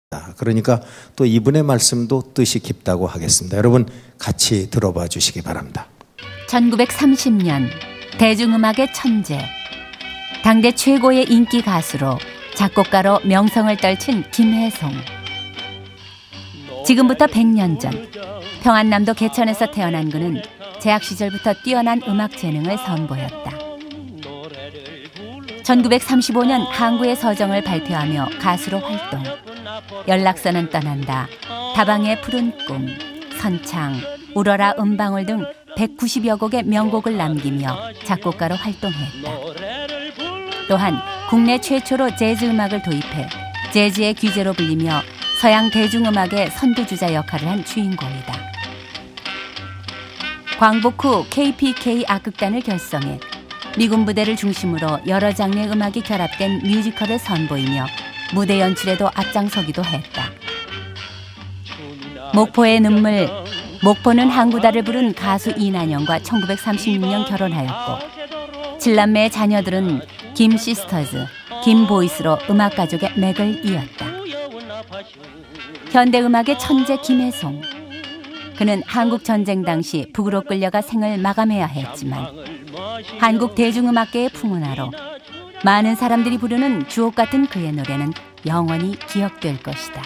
그러니까 또 이분의 말씀도 뜻이 깊다고 하겠습니다. 여러분 같이 들어봐 주시기 바랍니다. 1930년 대중음악의 천재, 당대 최고의 인기 가수로 작곡가로 명성을 떨친 김혜송. 지금부터 100년 전 평안남도 개천에서 태어난 그는 재학 시절부터 뛰어난 음악 재능을 선보였다. 1935년 항구의 서정을 발표하며 가수로 활동. 연락선은 떠난다, 다방의 푸른 꿈, 선창, 울어라 음방울 등 190여 곡의 명곡을 남기며 작곡가로 활동했다. 또한 국내 최초로 재즈 음악을 도입해 재즈의 귀재로 불리며 서양 대중음악의 선두주자 역할을 한 주인공이다. 광복 후 KPK 악극단을 결성해 미군 부대를 중심으로 여러 장르의 음악이 결합된 뮤지컬을 선보이며 무대 연출에도 앞장서기도 했다. 목포의 눈물, 목포는 항구다를 부른 가수 이난영과 1936년 결혼하였고 7남매의 자녀들은 김 시스터즈, 김 보이스로 음악 가족의 맥을 이었다. 현대음악의 천재 김혜송. 그는 한국 전쟁 당시 북으로 끌려가 생을 마감해야 했지만 한국 대중음악계의 풍운하로 많은 사람들이 부르는 주옥 같은 그의 노래는 영원히 기억될 것이다.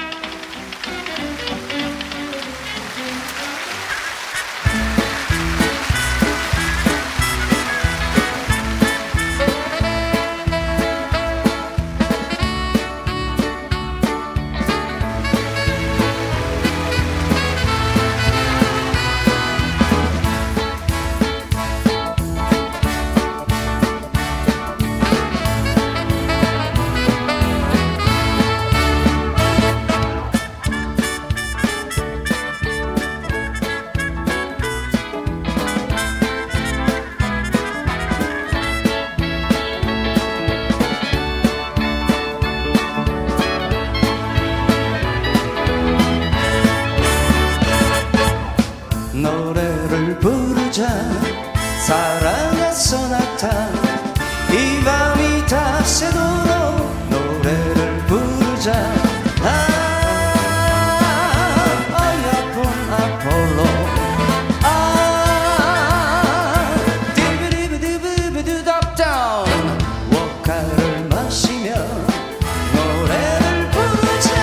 노래를 부르자 사랑의 소나타 이 밤이 다 새도록 노래를 부르자 어여쁜 아폴로 디비디비디비디답다운 워카를 마시며 노래를 부르자.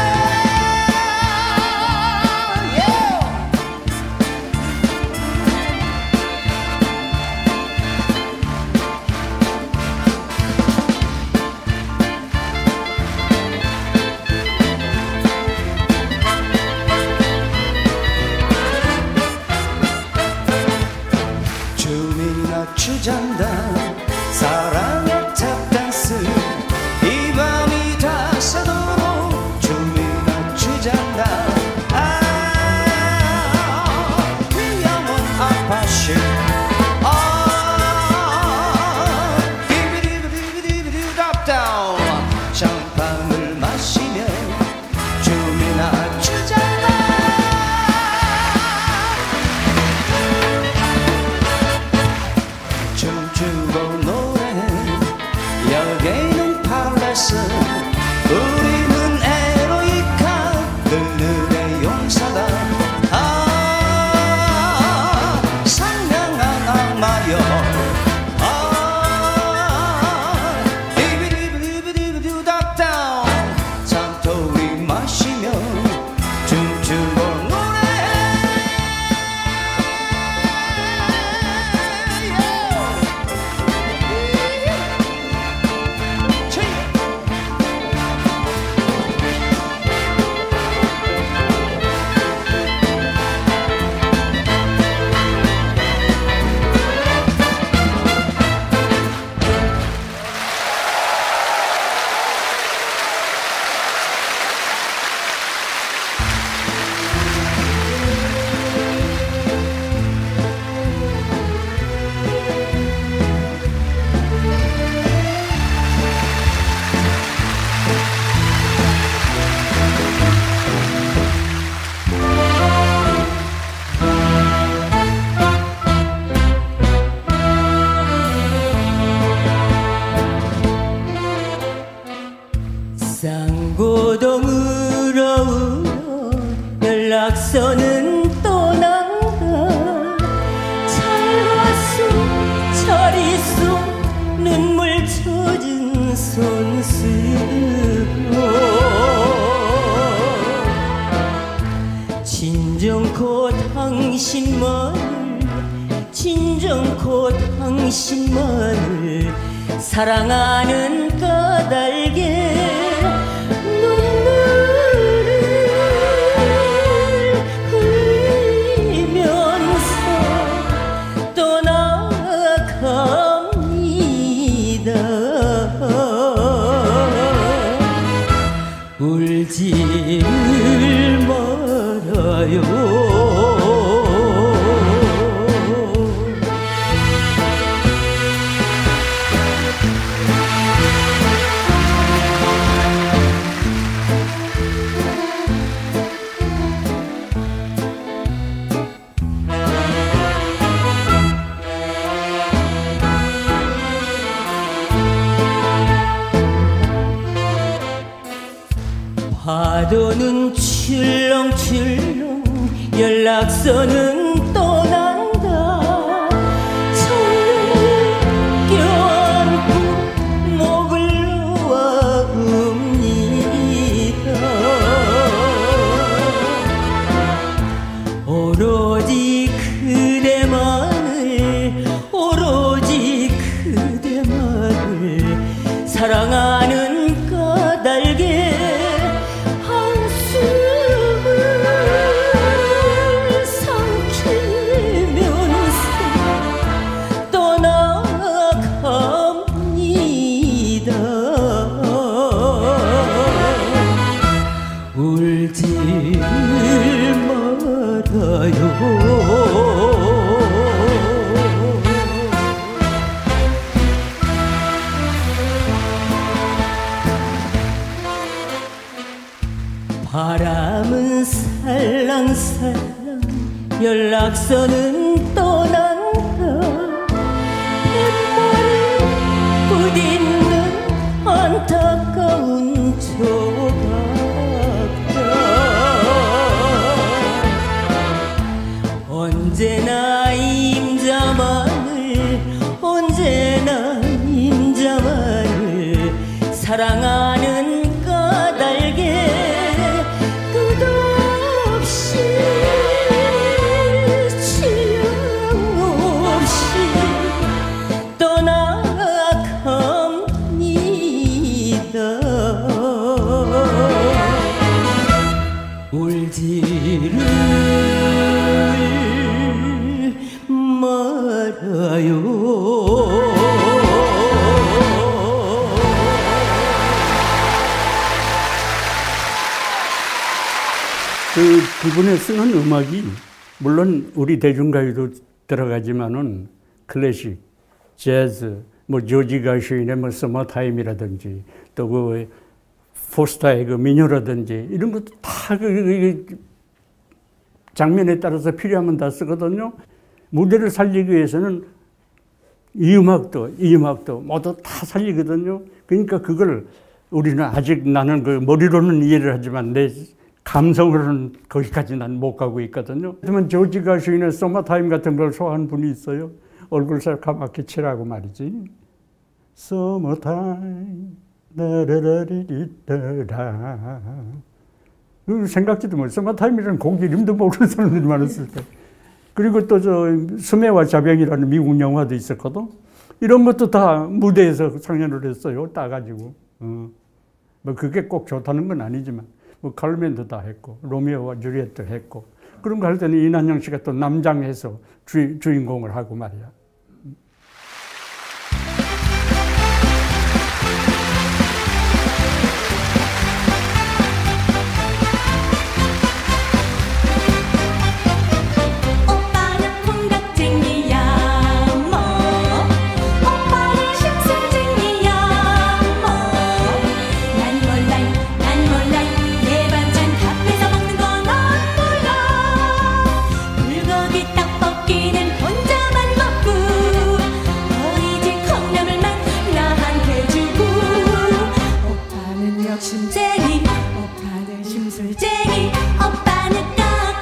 연락선은 떠난다. 잘 왔소 잘 있어 눈물 젖은 손수로 진정코 당신만을 사랑하는 까닭에 눈물을 흘리면서 떠나갑니다. 울지를 말아요. 파도는 출렁출렁 연락선은 떠난다. 손을 껴안고 목을 놓아옵니다. 오로지 그대만을 사랑하는 까닭에 바람은 살랑살랑 연락선은 떠난다. 뱃머리 부딪는 안타까운 조각다. 언제나 임자만을 사랑하는 까닭에 울지를 말아요. 그분의 쓰는 음악이 물론 우리 대중가요도 들어가지만은 클래식, 재즈, 뭐 조지 가슈인의 뭐 서머타임이라든지 또 그 포스타의 그 민요라든지 이런 것도 다 그 장면에 따라서 필요하면 다 쓰거든요. 무대를 살리기 위해서는 이 음악도 모두 다 살리거든요. 그러니까 그걸 우리는 아직 나는 그 머리로는 이해를 하지만 내 감성으로는 거기까지 난 못 가고 있거든요. 하지만 조지 가슈인의 서머타임 같은 걸 소화한 분이 있어요. 얼굴 새까맣게 칠하고 말이지. 서머타임 나라라리리따라 생각지도 못해. 서머타임이라는 곡 이름도 모르는 사람들이 많았을 때. 그리고 또 저 스매와 자병이라는 미국 영화도 있었거든. 이런 것도 다 무대에서 상연을 했어요. 따가지고. 뭐 그게 꼭 좋다는 건 아니지만 뭐 칼멘도 다 했고 로미오와 주리엣도 했고 그런 거 할 때는 이난영 씨가 또 남장해서 주인공을 하고 말이야. 심쟁이 오빠는 심술쟁이 오빠는 깍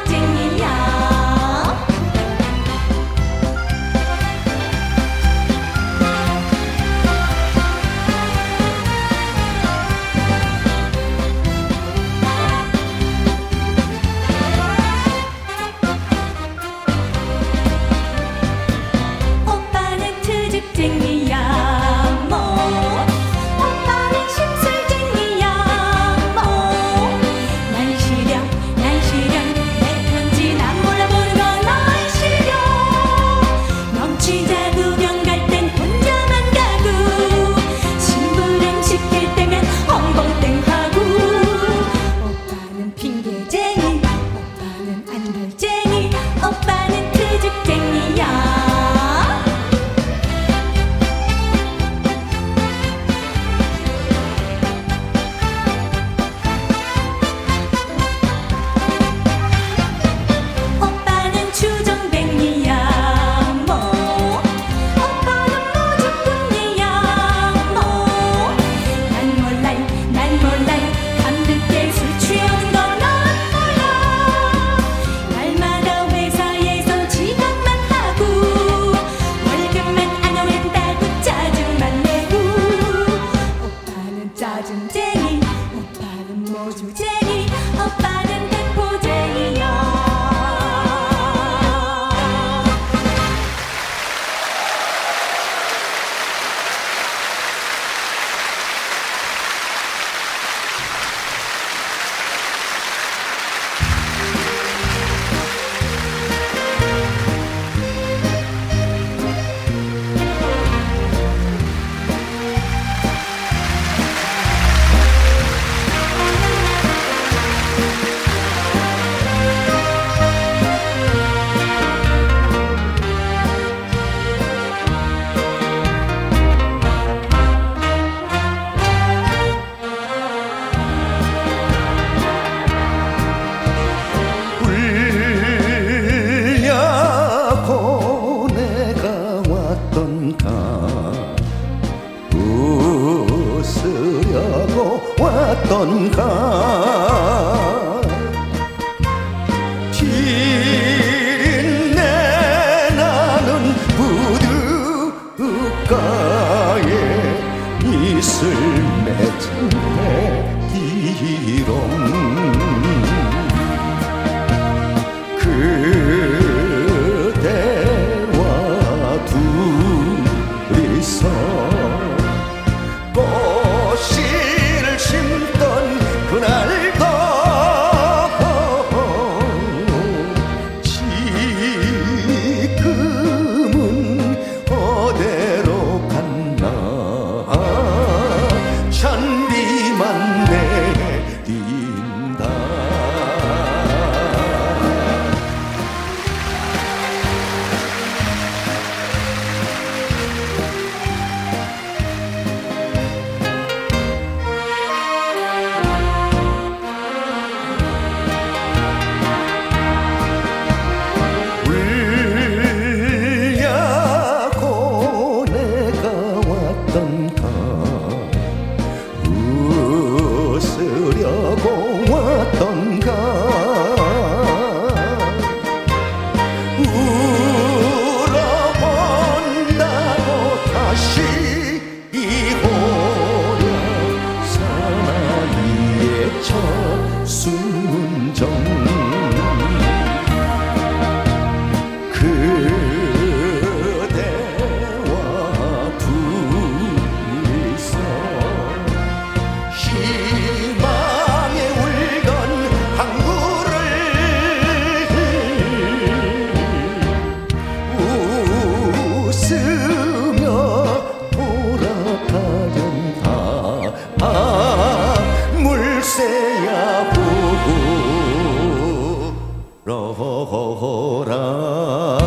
오빠는 대포쟁이여. 울려고 내가 왔던가 웃으려고 왔던가 비린내 나는 부둣가에 이슬 맺은 배기롱 그대와 둘이서 꽃씨를 심던 그날도 지금은 어디로 갔나 잔비만 내린다. 울려고 내가 왔던가 웃으려고 왔던가 울어본다고 다시 이호려 사나이의 첫 순정 그대와 둘이서 희망에 울던 항구를 웃으며 돌아가련다. 물새야 부러라